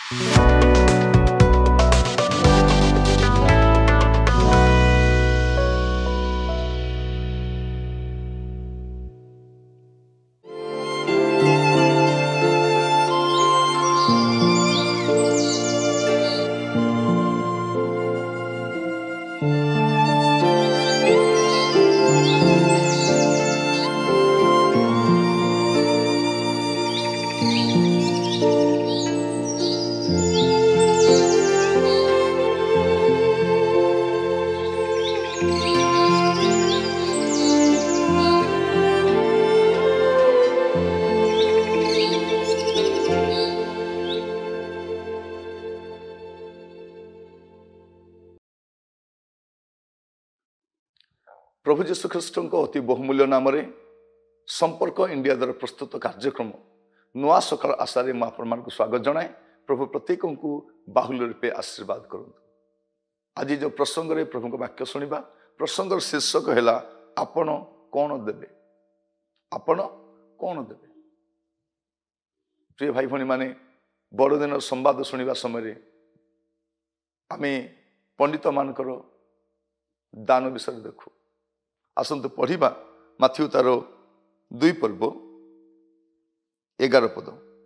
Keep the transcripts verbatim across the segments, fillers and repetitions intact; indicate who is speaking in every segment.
Speaker 1: प्रभु जीशु ख्रीष्ट अति बहुमूल्य नाम संपर्क इंडिया द्वारा प्रस्तुत कार्यक्रम नुआ सकाल आशारे मुझे स्वागत जनाए। प्रभु प्रत्येक को बाहुल्य रूपे आशीर्वाद करूँ। आज जो प्रसंग रे प्रभु वाक्य शुणा प्रसंग शीर्षक है आपण कौन देवे आपण कौन देवे। प्रिय भाई भणी माने बड़दिन संवाद शुणा समय आम पंडित मानकर दान विषय देखू। आसतु पढ़ा माथ्यू तार दुई पर्व एगार पद।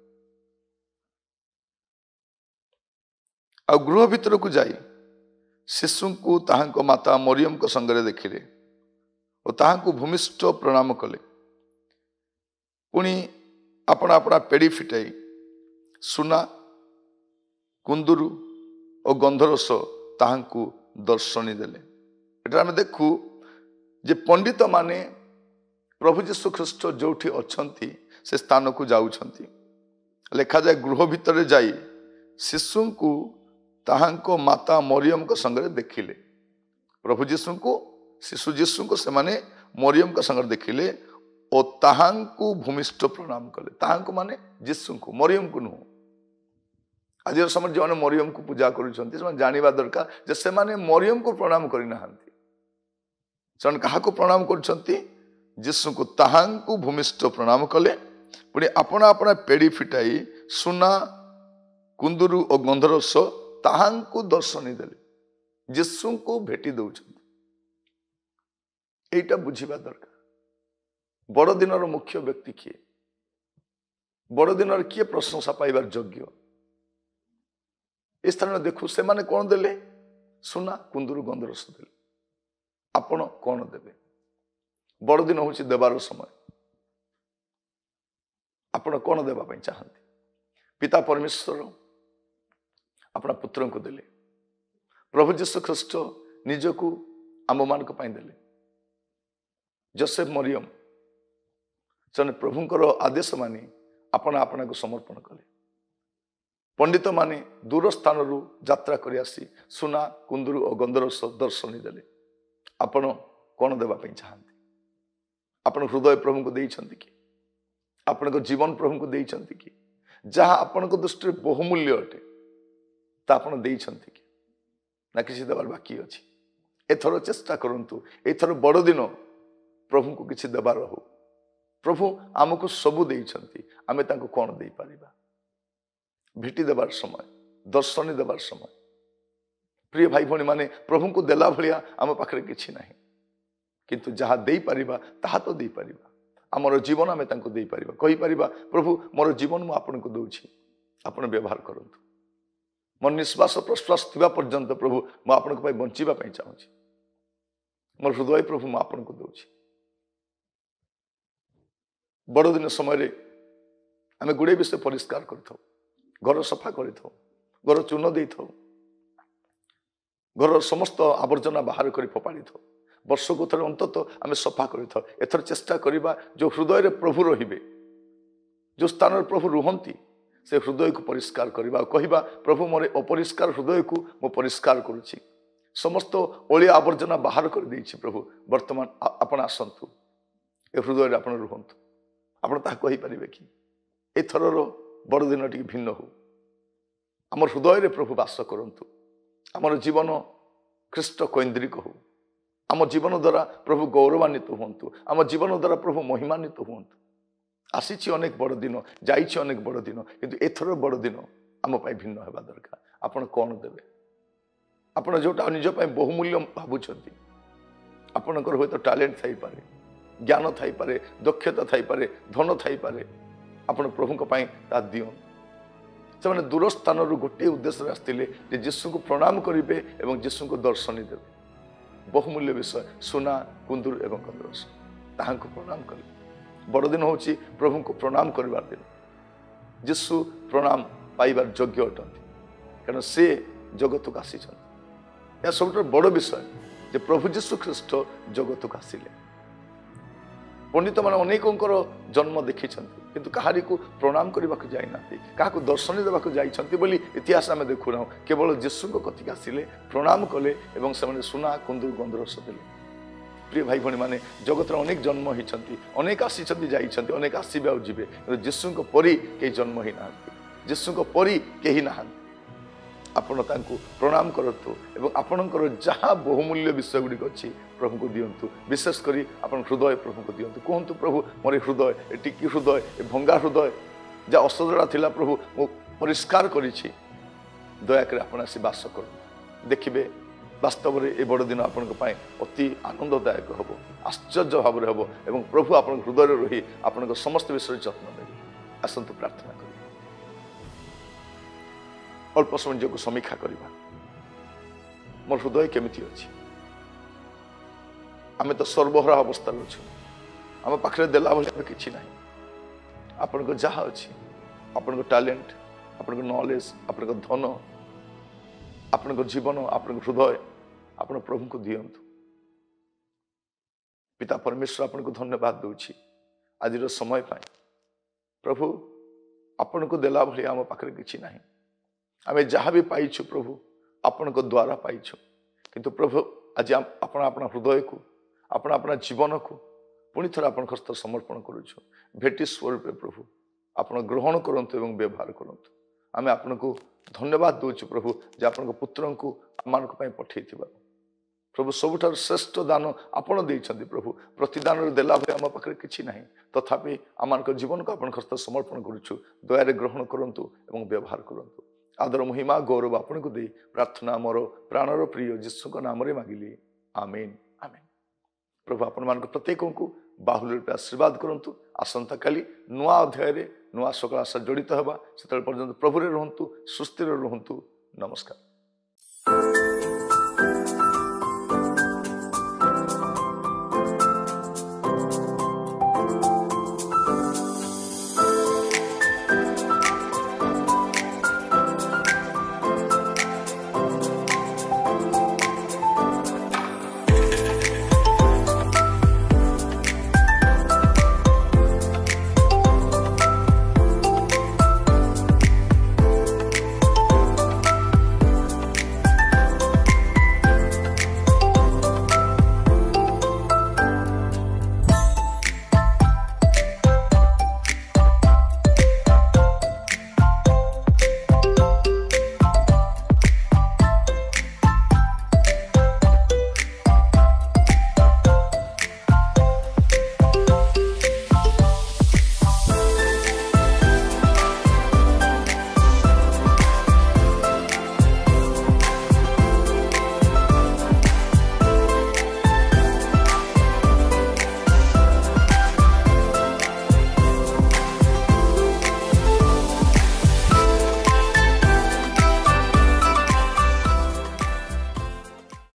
Speaker 1: आ गृह भीतर को जाई शिशु को ताहांको माता मरियम को संगरे देखिले और ताहांको भूमिष्ठ प्रणाम कले। पुणी अपना अपना पेड़ी फिटाई सुना कुंदुरु और गंधरस ताहांको दर्शनी देले। एटा आमे देखू जे पंडित माने प्रभु जीशु ख्रीष्ट जोठी अछंती से स्थान को जाउछंती। लेखा जाए गृह भीतर जाई शिशु को ताहांको माता मरियम को संगरे देखिले। प्रभु जीशु को शिशु जीशु को से माने मरियम को संगरे देखिले और ताहांको भूमिष्ठ प्रणाम कले। ताहांको माने जीशु को, मरियम को नुह। आज समय जो माने मरियम को पूजा करुछंती से जानिबा दरकार जे से माने मरियम को प्रणाम करि नाहंती। से क्या प्रणाम करछंती जीशु को ताहांको भूमिष्ठ प्रणाम कले। पुणी अपना अपना पेड़ी फिटाई सुना कुंदुरु और गंधरस ताहांको दर्शनी देले। जीशु को भेटी दउछंती। एटा बुझिबा दरकार। बड़दिनर मुख्य व्यक्ति किए, बड़दिनर किए प्रशंसा पाइबार योग्य। इस स्थान देखू से माने कौन देले सुना कुंदुरु गंधरस देले। आपण कौन देवे। बड़दिन हूँ देवार समय। आपण कौन देवाई चाहती। पिता परमेश्वर अपना पुत्र को देले। प्रभु जीशु ख्रीष्ट निजको आम मान देले। जोसेफ मरियम से प्रभुंकर आदेश मानी आपण आपना को समर्पण कले। पंडित माने दूर स्थान यात्रा कर आसी सुना कुंदुरु और गंधरस दर्शनी देले। आपण कौन देवाई चाहती। आपण हृदय प्रभु को देइछंती कि आपण जीवन प्रभु को देइछंती कि जहाँ आपण दृष्टि बहुमूल्य अटे ता आपण देइछंती कि ना किसी देवार बाकी अछि। एथर चेष्टा करंतु एथर बड़ दिन प्रभु को किसी देवार हो। प्रभु आमको सबू देइछंती आमे तांको कौन देई परिबा। भेटी देवार समय दर्शनी देवार समय प्रिय भाई भणी माने प्रभु को देला भलिया आम पाखरे किछि नाही। किंतु जहाँ दे पारिबा ताहा तो दे पारिबा। आमर जीवन आमे तांको दे पारिबा। कहि पारिबा प्रभु मोर जीवन मु आपन को दउछि आपण व्यवहार करंतु। मोर निश्वास प्रश्वास थिबा पर्यंत प्रभु मु आपन को पई बंचिबा पई चाहूछि। मोर हृदय प्रभु मु आपन को दउछि। बड़ दिन समय रे आमे गुडे विषय परिष्कार करथौ। घर सफा करथौ, घर चून देथौ, घर समस्त आवर्जना बाहर कर फोपाड़ी था। वर्ष को थोड़े अंतत आम सफा कर एथर चेष्टा करवा जो हृदय रे प्रभु रहिबे, जो स्थान प्रभु रुहंती से हृदय को परिष्कार करवा। कहवा प्रभु मोर अपरिष्कार हृदय को मो परिष्कार करुछि। समस्त ओलिया आवर्जना बाहर कर देछि प्रभु। वर्तमान आपण आसंतु ए हृदय रे आपण रुहंतु। आपण ता कहि परिबे कि एथरर बड़ दिन टिके भिन्न हो। आम हृदय रे प्रभु वास करंतु। आमर जीवन ख्रीष्ट कैंद्रिक हो। आम जीवन द्वारा प्रभु गौरवान्वित हुंतु। आम जीवन द्वारा प्रभु महिमान्वित हुंतु। आसी अनेक बड़ दिन, जाइछि अनेक बड़ दिन, किंतु एथर बड़ दिन आम भिन्न होगा दरकार। आपण कौन देवे आपण जोटा निज बहुमूल्य भावुंट आपणकर हूँ तो टैलेंट थी पारे ज्ञान थी पारे दक्षता थी पारे धन थी पारे आपण प्रभु ता दियो से दूर स्थान गोटे उद्देश्य आसते जीशु को प्रणाम करेंगे और जीशु को दर्शनी देवे बहुमूल्य विषय सुना कुंदूर एवं कंदरस ताहां को प्रणाम कले बड़दिन हूँ प्रभु को प्रणाम करवार दिन जीशु प्रणाम पाइबार योग्य अटंती कारण से जगत को आसी यह सब बड़ विषय जे प्रभु जीशु ख्रीस्ट जगत को आसिले पंडित मैंने अनेकंकर जन्म देखी किंतु कहारी को प्रणाम करने को जाना क्या दर्शनी देवाक जाइछंती बोली इतिहास आम देखुना केवल जीशु कथिक आसिले प्रणाम कले एवं से सुना कुंदूर गंधरस देले। प्रिय भाई भणी मैंने जगत अनेक जन्म होती अनेक आसी जाइछंती अनेक आसबे आ जीवे जीशु परी कहीं जन्म ही ना जीशु परी कहीं ना आपण तांको प्रणाम करतु एवं आपणकर जहाँ बहुमूल्य विषय गुड़िक अच्छी प्रभु को दिंतु विशेषकर आप हृदय प्रभु को दिंतु कहतु प्रभु मोर हृदय ए टिकी हृदय ए भंगा हृदय जहाँ असजड़ा थिला प्रभु मु परिष्कार करिछि दयाकर आपण आसी बास कर देखिए वास्तव में ये बड़ दिन आपण अति आनंददायक हम आश्चर्य भाव में हम एवं प्रभु आप हृदय रही आपण समस्त विषय जत्न नेबे। आसतु प्रार्थना कर अल्प समय को समीक्षा करवा मोर हृदय केमिति अछि आम तो सर्वहरा अवस्था अच्छु आम पाखे देला भाई कि ना आपण जहाँ अच्छी आपण टैलेंट आपण नॉलेज आपण धन आपण जीवन आपण हृदय आपण प्रभु को दियंतु। पिता परमेश्वर आपण को धन्यवाद दूची आज समय पाई प्रभु आपण को देला भाई आम पाखे कि ना आम जहाँ भी पाइछु प्रभु आपण को द्वारा पाइछु किंतु प्रभु आज आपण अपना हृदय को आपण अपना जीवन को पुणी थर आपण हस्त समर्पण करुछु भेटी स्वरूप प्रभु आपण ग्रहण करंतु एवं व्यवहार करंतु आम आपण को धन्यवाद दूचु प्रभु जे आपण पुत्र को आम पठे प्रभु सबुठ श्रेष्ठ दान आपण देइछंती प्रभु प्रतिदान देला भाई आम पाखे कि ना तथापि आम जीवन को आपण हस्त समर्पण करुछु दया ग्रहण करंतु एवं व्यवहार करंतु। आदर महिमा गौरव आपण को दे प्रार्थना मोर प्राणर प्रिय जीशु को नाम मागिली आमेन आमेन। प्रभु आपण मान प्रत्येक को बाहुल रूप आशीर्वाद करंतु आसंता काली नुआ अध्याय नुआ सकाल आशा जड़ित हवा से पर्यंत प्रभु रे रहंतु सुस्थिर रहंतु नमस्कार।